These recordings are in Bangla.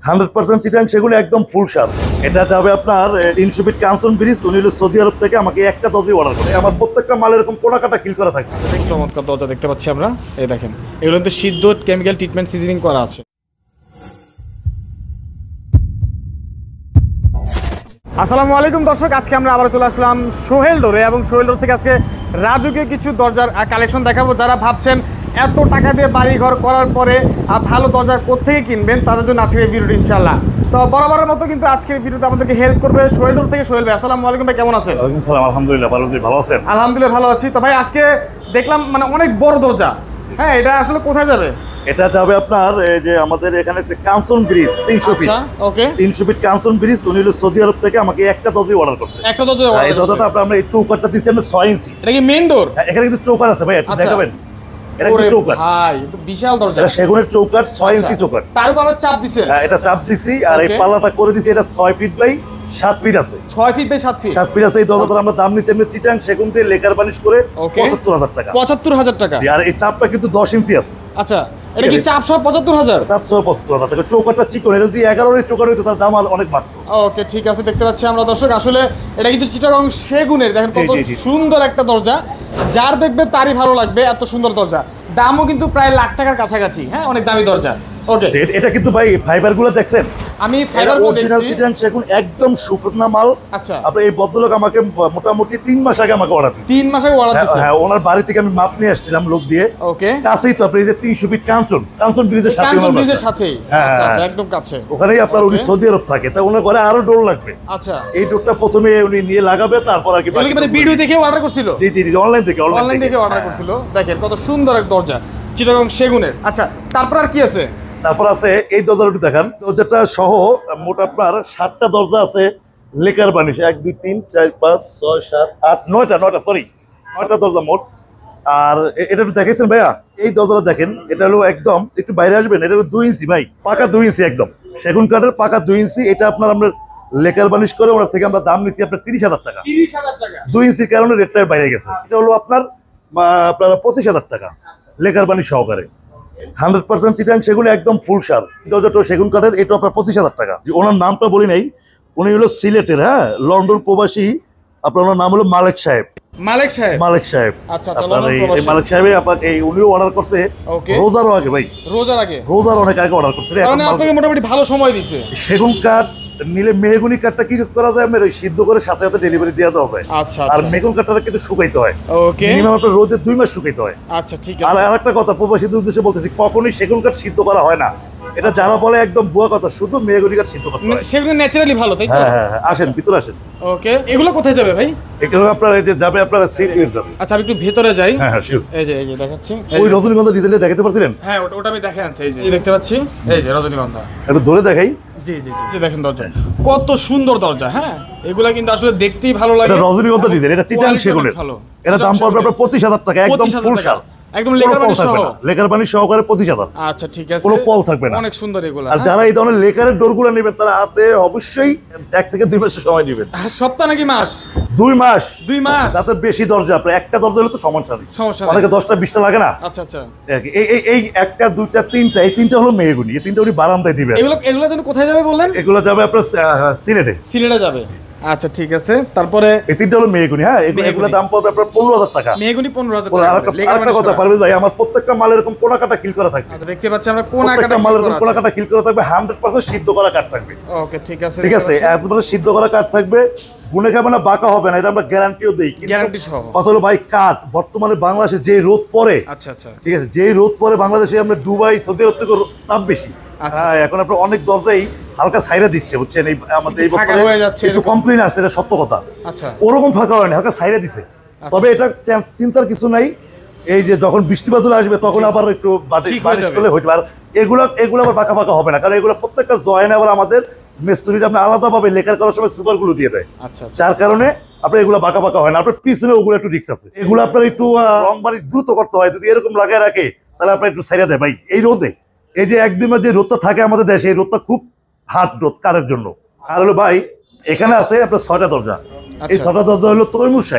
100% চিটাং সেগুলো একদম ফুল সার। এটা যাবে আপনার 300 ফিট কাঞ্চন ব্রিজ। উনি হলো সৌদি আরব থেকে আমাকে একটা দরজাই অর্ডার করে। আমার প্রত্যেকটা মাল এরকম কোনাকাটা কিল করা থাকে। চমৎকার দরজা দেখতে পাচ্ছি আমরা, এই দেখেন এগুলো কিন্তু সিদ্ধ কেমিক্যাল ট্রিটমেন্ট সিজনিং করা আছে। আসসালামু আলাইকুম দর্শক, আজকে আমরা আবার চলে আসলাম সোহেল ডোরে এবং সোহেল ডোর থেকে আজকে রাজুকে কিছু দরজার কালেকশন দেখাবো। যারা ভাবছেন এত টাকা দিয়ে বাড়ি ঘর করার পরে ভালো দরজা কোত্থেকে কিনবেন, তাদের জন্য আজকের এই ভিডিওটি ইনশাআল্লাহ। তো বরাবরের মতো কিন্তু আজকের ভিডিওতে আমাদেরকে হেল্প করবে সোহেল ডোর থেকে সোহেল ভাই। আসসালামু আলাইকুম ভাই, কেমন আছেন? ওয়ালাইকুম সালাম, আলহামদুলিল্লাহ ভালো। ভালো আছেন? আলহামদুলিল্লাহ ভালো আছি। তো ভাই আজকে দেখলাম মানে অনেক বড় দরজা, হ্যাঁ এটা আসলে কোথায় যাবে? এটা যাবে আপনার এই যে আমাদের এখানে Kanchan bridge 300 feet. Okay, 300 feet Kanchan bridge. উনি হলো সৌদি আরব থেকে আমাকে একটা দরজাই অর্ডার করছে। একটা দরজা এই দরজাটা আমরা এই চৌকাটটা দিচ্ছি আমরা 6 ইঞ্চি। এটা কি মেইন ডোর? এখানে কিন্তু চৌকাট আছে ভাই, একটু দেখাবেন। এটা কি চৌকাট? ভাই তো বিশাল দরজা। এটা সেগুনের চৌকাট, 6 ইঞ্চি চৌকাট। তার উপর আমরা চাপ দিছেন? হ্যাঁ, এটা চাপ দিছি আর এই পাল্লাটা করে দিছি। এটা 6 ফিট বাই 7 ফিট আছে। 6 ফিট বাই 7 ফিট। 7 ফিট আছে। এই দরজাটার আমরা দাম নিচ্ছি এমনি চিটাং সেগুন দিয়ে লেকার বানিশ করে 75000 টাকা। 75000 টাকা। আর এই চাপটা কিন্তু 10 ইঞ্চি আছে। আচ্ছা, এটা কি চাপ সহ 75000? চাপ সহ 75000 টাকা। চৌকাটটা চিকন, এটা যদি 11 এর চৌকাট হইতো তার দাম অনেক বাড়তো। ওকে ঠিক আছে, দেখতে পাচ্ছি আমরা দর্শক। আসলে এটা কিন্তু চিটাগং সেগুনের, দেখেন কত সুন্দর একটা দরজা। যার দেখবে তারই ভালো লাগবে, এত সুন্দর দরজা। দামও কিন্তু প্রায় লাখ টাকার কাছাকাছি, হ্যাঁ অনেক দামি দরজা। ওকে, এটা কিন্তু ভাই ফাইবারগুলো দেখছেন? আমি ফাইবারগুলো দেখছি চিটাং সেগুন একদম শুকনা মাল। আচ্ছা, আপনি এই ভদ্রলোক আমাকে মোটামুটি 3 মাস আগে আমাকে অর্ডার দিয়েছে। 3 মাস আগে অর্ডার দিয়েছে? হ্যাঁ, ওনার বাড়ি থেকে আমি মাপ নিয়ে আসছিলাম লোক দিয়ে। ওকে, কাছেই তো আপনি এই যে 300 ফিট কাঞ্চন ব্রিজের সাথে। কাঞ্চন ব্রিজের সাথেই? আচ্ছা আচ্ছা, একদম কাছে। ওখানেই আপনার উনি সৌদি আরব থাকে, তাই ওনার ঘরে আরো ডোর লাগবে। আচ্ছা, এই ডোরটা প্রথমে উনি নিয়ে লাগাবে, তারপর আর কি মানে ভিডিও দেখে অর্ডার করছিল? জি জি জি, অনলাইন থেকে অর্ডার করছিল। দেখেন কত সুন্দর এক দরজা চিটাগং সেগুনের। আচ্ছা, তারপর আর কি আছে? তারপর আছে এই দরজাটা দেখান। দরজাটা সহ মোট আপনার 7টা দরজা আছে লেকার বানিশ। 1 2 3 4 5 6 7 8 9টা সরি 9টা দরজা মোট। আর এটা একটু দেখেছেন ভাইয়া? এই দরজাটা দেখেন, এটা হলো একদম একটু বাইরে আসবেন। এটা হলো 2 ইঞ্চি ভাই, পাকা 2 ইঞ্চি একদম সেগুন কাঠের পাকা 2 ইঞ্চি। এটা আপনার আমরা লেকার বানিশ করে ওনার থেকে আমরা দাম নিচ্ছি আপনার 30000 টাকা। 30000 টাকা 2 ইঞ্চির কারণে রেটটা বাইরে গেছে। এটা হলো আপনার 25000 টাকা লেকার বানিশ সহকারে। 100% চিটাং সেগুলো একদম ফুল সার। দরজাটা সেগুন কাঠের, এটা আপনার 25000 টাকা। ওনার নামটা বলি নাই, উনি হলো সিলেটের, হ্যাঁ লন্ডন প্রবাসী। আপনার ওনার নাম হলো মালেক সাহেব। মালেক সাহেব? মালেক সাহেব। আচ্ছা আচ্ছা, লন্ডন প্রবাসী। এই মালেক সাহেব আপনাকে এই উনিও অর্ডার করছে রোজারও আগে ভাই। রোজার অনেক আগে অর্ডার করছে। এখন আপনাকে মোটামুটি ভালো সময় দিছে। সেগুন কাঠ নিলে মেহগুনি কাঠটা কি করা যায়, আমরা ওই সিদ্ধ করে সাথে সাথে ডেলিভারি দিয়ে দেওয়া যায়। আচ্ছা, আর মেহগুন কাঠটা কিন্তু শুকাইতে হয়। ওকে, মিনিমাম আপনার রোদে 2 মাস শুকাইতে হয়। আচ্ছা ঠিক আছে। আর আরেকটা কথা প্রবাসীদের উদ্দেশ্যে বলতেছি, কখনোই সেগুন কাঠ সিদ্ধ করা হয় না। এটা যারা বলে একদম ভুয়া কথা। শুধু মেহগুনি কাঠ সিদ্ধ করতে হয়। সেগুলো ন্যাচারালি ভালো, তাই তো? হ্যাঁ হ্যাঁ, আসেন ভিতরে আসেন। ওকে, এগুলো কোথায় যাবে ভাই? এগুলো আপনার এই যে যাবে আপনার সিলেট যাবে। আচ্ছা, আমি একটু ভেতরে যাই। হ্যাঁ হ্যাঁ, শিওর। এই যে দেখাচ্ছি। ওই রজনীগন্ধা ডিজাইনে দেখাতে পারছিলেন? হ্যাঁ, ওটা আমি দেখে আনছি। এই যে দেখতে পাচ্ছি, এই যে রজনীগন্ধা। একটু ধরে দেখাই। জি জি জি, দেখেন দরজা কত সুন্দর দরজা। হ্যাঁ, এগুলা কিন্তু আসলে দেখতেই ভালো লাগে। এটা রজনীগন্ধা ডিজাইন, এটা চিটাং সেগুনের। এটা দাম পড়বে আপনার 25000 টাকা, একদম ফুল সার, একদম লেকার বানিশ সহ। লেকার বানিশ সহকারে 25000। আচ্ছা ঠিক আছে, কোনো পল থাকবে না। অনেক সুন্দর এগুলা। আর যারা এই ধরনের লেকারের ডোরগুলো নেবেন তারা হাতে অবশ্যই 1 থেকে 2 মাসের সময় নেবেন। সপ্তাহ নাকি মাস? 2 মাস। 2 মাস? তাতে বেশি দরজা আপনার একটা দরজা হলে তো সমস্যা নেই। অনেকে 10টা 20টা লাগে না। আচ্ছা আচ্ছা, এই একটা দুইটা তিনটা, এই তিনটা হলো মেহগুনি। এই তিনটা উনি বারান্দায় দিবেন। এগুলো যেন কোথায় যাবে বললেন? এগুলো যাবে আপনার সিলেটে যাবে। আচ্ছা ঠিক আছে, তারপরে এই তিনটা হলো মেহগুনি। হ্যাঁ, এগুলো দাম পড়বে আপনার 15000 টাকা। মেহগুনি 15000 টাকা। আরেকটা কথা পারবে ভাই, আমার প্রত্যেকটা মাল এরকম কোনাকাটা কিল করা থাকবে। আচ্ছা, দেখতে পাচ্ছি আমরা কোনাকাটা মাল এরকম কোনাকাটা কিল করা থাকবে। 100% সিদ্ধ করা কাঠ থাকবে। ওকে ঠিক আছে, ঠিক আছে, 100% সিদ্ধ করা কাঠ থাকবে। গুনে খাবে না, বাঁকা হবে না, এটা আমরা গ্যারান্টিও দেই। গ্যারান্টি সহ। কত হলো ভাই, কাঠ বর্তমানে বাংলাদেশে যে রোদ পড়ে, আচ্ছা আচ্ছা ঠিক আছে, যে রোদ পড়ে বাংলাদেশে, আমরা দুবাই সৌদি আরব থেকে তাপ বেশি। হ্যাঁ, এখন আপনার অনেক দরজাই হালকা ছাইরা দিচ্ছে, বুঝছেন? এই আমাদের এই বছরে একটু কমপ্লেইন আছে, এটা সত্য কথা। আচ্ছা, ওরকম ফাঁকা হয় না, হালকা ছাইরা দিছে। তবে এটা চিন্তার কিছু নাই, এই যে যখন বৃষ্টি বাদল আসবে তখন আবার একটু বারিশ করলে হইতে পারে। এগুলো আবার বাঁকা বাঁকা হবে না, কারণ এগুলো প্রত্যেকটা জয়েন আবার আমাদের মিস্ত্রিটা আপনি আলাদাভাবে লেখার করার সময় সুপারগুলো দিয়ে দেয়। আচ্ছা, যার কারণে আপনার এগুলো বাঁকা বাঁকা হয় না। আপনার পিছনে ওগুলো একটু রিস্ক আছে। এগুলো আপনার একটু রং বাড়ি দ্রুত করতে হয়। যদি এরকম লাগায় রাখে তাহলে আপনার একটু ছাইরা দেয় ভাই এই রোদে। এই যে 1-2 মাস যে রোদটা থাকে আমাদের দেশে, এই রোদটা খুব হার্ড রোদ কারের জন্য। আর হলো ভাই, এখানে আছে আপনার 6টা দরজা। এই 6টা দরজা হলো তৈমুর সাহেব।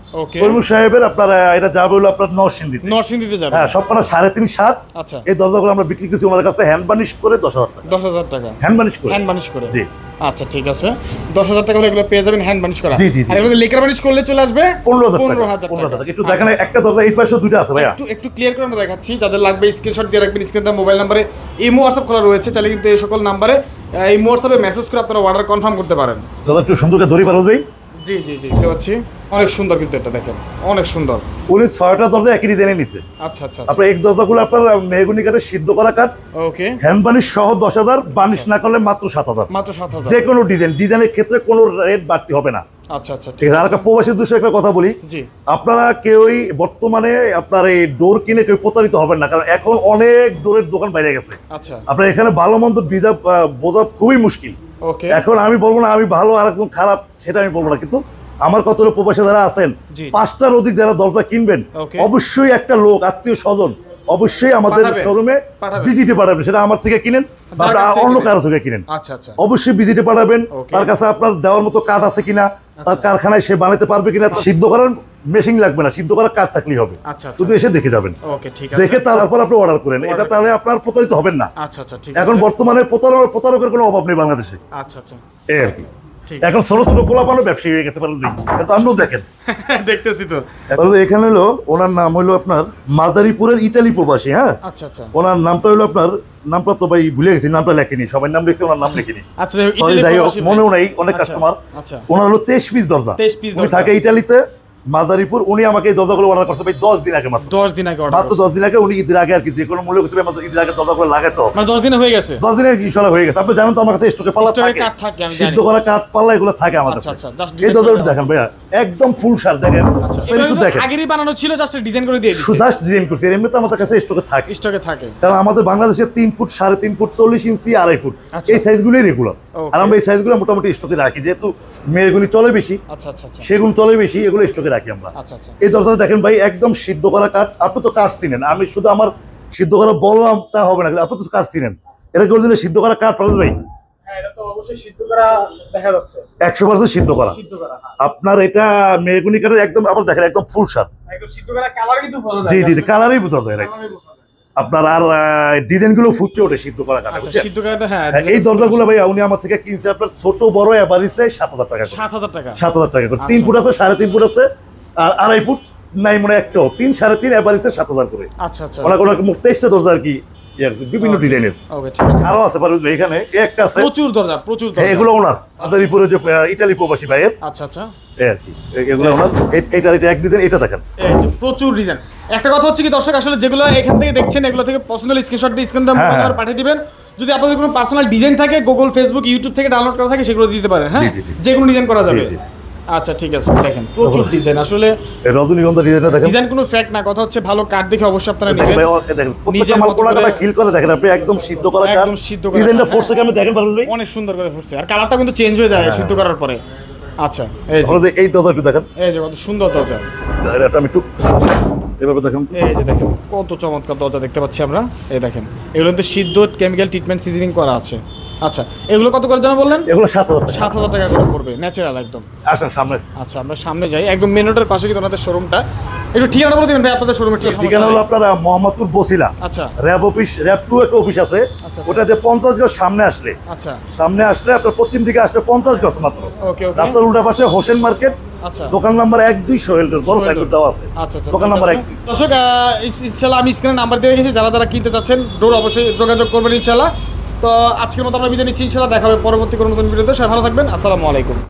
ওকে তৈমুর সাহেবের আপনার এটা যাবে হলো আপনার নরসিংদীতে। নরসিংদীতে যাবে। হ্যাঁ, সবকটা 3.5 7। আচ্ছা, এই দরজাগুলো আমরা বিক্রি করছি ওনার কাছে হ্যান্ড বানিশ করে 10,000 টাকা। 10,000 টাকা হ্যান্ড বানিশ করে। হ্যান্ড বানিশ করে। জি। আচ্ছা ঠিক আছে, 10,000 টাকা হলে এগুলো পেয়ে যাবেন হ্যান্ড বানিশ করা। জি, জি, জি। আর এগুলো লেকার বানিশ করলে চলে আসবে 15,000 টাকা। একটু দেখেন, একটা দরজা এই পাশে দুটো আছে ভাইয়া। একটু ক্লিয়ার করে আমরা দেখাচ্ছি, যাদের লাগবে স্ক্রিনশট দিয়ে রাখবেন। স্ক্রিনে মোবাইল নাম্বারে ইমো হোয়াটসঅ্যাপ খোলা রয়েছে, চাইলে কিন্তু এই সকল নাম্বারে ইমো হোয়াটসঅ্যাপে মেসেজ করে আপনারা অর্ডার কনফার্ম করতে পারেন। দাদা একটু সুন্দর করে ধরি পারো ভাই। জি জি জি, দেখতে পাচ্ছি অনেক সুন্দর, কিন্তু এটা দেখেন অনেক সুন্দর। উনি 6টা দরজা একই ডিজাইনে নিছে। আচ্ছা আচ্ছা আপনার এক দরজাগুলো আপনার মেহগনি কাঠে সিদ্ধ করা কাঠ, ওকে, হ্যান্ড বানিশ সহ 10,000, বানিশ না করলে মাত্র 7,000। মাত্র 7,000। যে কোনো ডিজাইনের ক্ষেত্রে কোনো রেট বাড়তি হবে না। আচ্ছা আচ্ছা ঠিক আছে। আর একটা প্রবাসী দৃশ্য একটা কথা বলি, জি, আপনারা কেউই বর্তমানে আপনার এই ডোর কিনে কেউ প্রতারিত হবেন না, কারণ এখন অনেক ডোরের দোকান বাইরে গেছে। আচ্ছা, আপনার এখানে ভালো মন্দ বোঝা খুবই মুশকিল। ওকে, এখন আমি বলবো না আমি ভালো আর একদম খারাপ, সেটা আমি বলবো না, কিন্তু আমার কত প্রবাসী যারা আছেন, জি। 5টার অধিক যারা দরজা কিনবেন, Okay. অবশ্যই একটা লোক আত্মীয় স্বজন অবশ্যই আমাদের পাঠাবেন। শোরুমে পাঠাবেন। ভিজিটে পাঠাবেন। সেটা আমার থেকে কিনেন বা যার কাছ থেকে অন্য কিনেন। কারো থেকে কিনেন, আচ্ছা আচ্ছা, অবশ্যই ভিজিটে পাঠাবেন। Okay. তার কাছে আপনার দেওয়ার মতো কাঠ আছে কিনা, তার কারখানায় সে বানাতে পারবে কিনা, সিদ্ধ করার মেশিন লাগবে না, সিদ্ধ করার কাঠ থাকলেই হবে। আচ্ছা আচ্ছা, শুধু এসে দেখে যাবেন, ওকে ঠিক আছে। দেখে তারপর আপনি অর্ডার করেন। এটা তাহলে আপনার প্রতারিত হবেন না। আচ্ছা আচ্ছা ঠিক এখন আছে। বর্তমানে প্রতারকের কোনো অভাব নেই বাংলাদেশে। আচ্ছা আচ্ছা, এই আর কি। ঠিক এখন ছোট ছোট পোলাপানও ব্যবসায়ী হয়ে গেছে পারেন, এটা আপনিও দেখেন। দেখতেছি তো। এবার এখানে হলো ওনার নাম হলো আপনার মাদারীপুরের ইটালি প্রবাসী। হ্যাঁ, আচ্ছা আচ্ছা ওনার নামটা হলো আপনার, নামটা তো ভাই ভুলে গেছি, নামটা লেখেনি, সবাই নাম লিখছে, ওনার নাম লেখেনি। আচ্ছা, সরি, ইটালি যাই হোক, প্রবাসী ভাই। মনেও নাই অনেক আচ্ছা, কাস্টমার। আচ্ছা, ওনার হলো 23 পিস দরজা। 23 পিস উনি দরজা। থাকে ইটালিতে, মাদারীপুর। উনি আমাকে এই দরজাগুলো অর্ডার করতে ভাই 10 দিন আগে, মাত্র 10 দিন আগে অর্ডার, মাত্র 10 দিন আগে। উনি ঈদের আগে আর কি যে কোনো মূল্য করছিল, আমাদের ঈদের আগে দরজাগুলো লাগাতে হবে। মানে 10 দিনে হয়ে গেছে। 10 দিনের ইনশাআল্লাহ হয়ে গেছে। আপনি জানেন তো আমার কাছে স্টকে পাল্লা স্টকে থাকে, কাঠ থাকে, আমি জানি। সিদ্ধ করা কাঠ পাল্লা এগুলো থাকে আমার আচ্ছা কাছে। আচ্ছা, জাস্ট এই দরজাটা দেখেন ভাইয়া, একদম ফুল সার দেখেন। আচ্ছা, এটা একটু দেখেন, আগেরই বানানো ছিল, জাস্ট ডিজাইন করে দিয়ে দিয়েছে। সুদাস ডিজাইন করছে। এমনি তো আমাদের কাছে স্টকে থাকে, স্টকে থাকে। কারণ আমাদের বাংলাদেশে 3 ফুট, 3.5 ফুট, 40 ইঞ্চি, 2.5 ফুট, আচ্ছা। এই সাইজগুলোই রেগুলার। Okay. আর আমরা এই সাইজগুলো মোটামুটি স্টকে রাখি, যেহেতু মেয়েগুলি চলে বেশি, আচ্ছা আচ্ছা আচ্ছা, সেগুলো চলে বেশি, এগুলো স্টকে রাখি আমরা। আচ্ছা আচ্ছা, এই দরজাটা দেখেন ভাই, একদম সিদ্ধ করা কাঠ। আপনি তো কাঠ চিনেন, আমি শুধু আমার সিদ্ধ করা বললাম তা হবে না, আপনি তো কাঠ চিনেন। এটা করে দিলে সিদ্ধ করা কাঠ পাবেন ভাই, হ্যাঁ এটা তো অবশ্যই সিদ্ধ করা দেখা যাচ্ছে, 100% সিদ্ধ করা। সিদ্ধ করা, হ্যাঁ আপনার এটা মেগুনি কাঠের একদম, আবার দেখেন একদম ফুল সার। একদম সিদ্ধ করা, কালার কিন্তু বোঝা যায়। জি জি, কালারই বোঝা যায় কালারই বোঝা যায়। আপনার। আর ডিজাইন গুলো ফুটে ওঠে সিদ্ধ করা কাঠে, আচ্ছা, বুঝছেন? সিদ্ধ করাটা, হ্যাঁ এই দরজাগুলো ভাই উনি আমার থেকে কিনছে আপনার ছোট বড় এভারেজে 7,000 টাকা করে। 7,000 টাকা। 7,000 টাকা করে। 3 ফুট আছে, 3.5 ফুট আছে, আর 2.5 ফুট নাই, মানে একটাও 3, 3.5 এভারেজে 7,000 করে। আচ্ছা আচ্ছা, ওনাকে মুখ 23টা দরজা আর কি বিভিন্ন ডিজাইনের। ওকে ঠিক আছে। আরো আছে পারবেন এখানে, একটা আছে। প্রচুর দরজা, প্রচুর হ্যাঁ, দরজা। এগুলো ওনার মাদারীপুরে যে ইটালি প্রবাসী ভাইয়ের, আচ্ছা আচ্ছা, এই আর কি। এগুলো ওনার। এটা এক ডিজাইন, এটা দেখেন। এই যে প্রচুর ডিজাইন। একটা কথা হচ্ছে কি দর্শক, আসলে যেগুলো এখান থেকে দেখছেন, এগুলো থেকে পছন্দ হলে স্ক্রিনশট দিয়ে স্ক্রিন হ্যাঁ। নাম্বার পাঠিয়ে দিবেন। যদি আপনাদের কোনো পার্সোনাল ডিজাইন থাকে, গুগল, ফেসবুক, ইউটিউব থেকে ডাউনলোড করা থাকে, সেগুলো দিতে পারেন। হ্যাঁ, জি, জি, জি। যে কোনো ডিজাইন করা যাবে। জি, জি। আচ্ছা ঠিক আছে, দেখেন প্রচুর ডিজাইন। আসলে এই রজনীগন্ধা ডিজাইনটা দেখেন ডিজাইন কোনো ফ্যাক্ট না, কথা হচ্ছে ভালো কাঠ দেখে অবশ্যই আপনারা দেখেন নেবেন। ভাই, দেখেন প্রত্যেকটা নিজের মাল মতো কোলাটা করে- খিল করে দেখেন আপনি, একদম সিদ্ধ করা কাঠ। একদম সিদ্ধ করা ডিজাইনটা কাঠ, ফোর্স থেকে আমি দেখেন পারবেন ভাই, অনেক সুন্দর করে ফুটছে, আর কালারটা কিন্তু চেঞ্জ হয়ে যায় সিদ্ধ করার পরে। আচ্ছা, এই যে আমাদের এই দরজা একটু দেখেন, এই যে কত সুন্দর দরজা। এটা আমি একটু এভাবে দেখেন। এই যে দেখেন কত চমৎকার দরজা দেখতে পাচ্ছি আমরা। এই দেখেন, এগুলো কিন্তু সিদ্ধ, কেমিক্যাল ট্রিটমেন্ট, সিজনিং করা আছে। আচ্ছা, এগুলো কত করে যেন বললেন? এগুলো 7,000 টাকা। 7,000 টাকা করে পড়বে, ন্যাচারাল একদম। আসেন সামনে। আচ্ছা, আমরা সামনে যাই, একদম মেন রোডের পাশে কিন্তু ওনাদের শোরুমটা। একটু ঠিকানা বলে দিবেন ভাই, আপনাদের শোরুমের ঠিকানা হলো আপনার মোহাম্মদপুর বসিলা। আচ্ছা র্যাব অফিস, র্যাব 2 একটা অফিস আছে, আচ্ছা। ওটাতে 50 গজ সামনে আসলে, আচ্ছা, আপনার পশ্চিম দিকে আসলে 50 গজ মাত্র। ওকে ওকে, রাস্তার উল্টা পাশে হোসেন মার্কেট, আচ্ছা দোকান নাম্বার 1-2 সোহেল রোড, বড় সাইকেল দেওয়া আছে। আচ্ছা আচ্ছা, দোকান ঠিক নাম্বার আছে। 1-2। দর্শক, ইনশাল্লাহ আমি স্ক্রিনে নাম্বার দিয়ে রেখেছি, যারা যারা কিনতে চাচ্ছেন ডোর অবশ্যই যোগাযোগ করবেন ইনশাল্লাহ। তো আজকের মতো আমরা বিদায় নিচ্ছি, ইনশাল্লাহ দেখা হবে পরবর্তী কোনো নতুন ভিডিওতে। সবাই ভালো থাকবেন, আসসালামু আলাইকুম।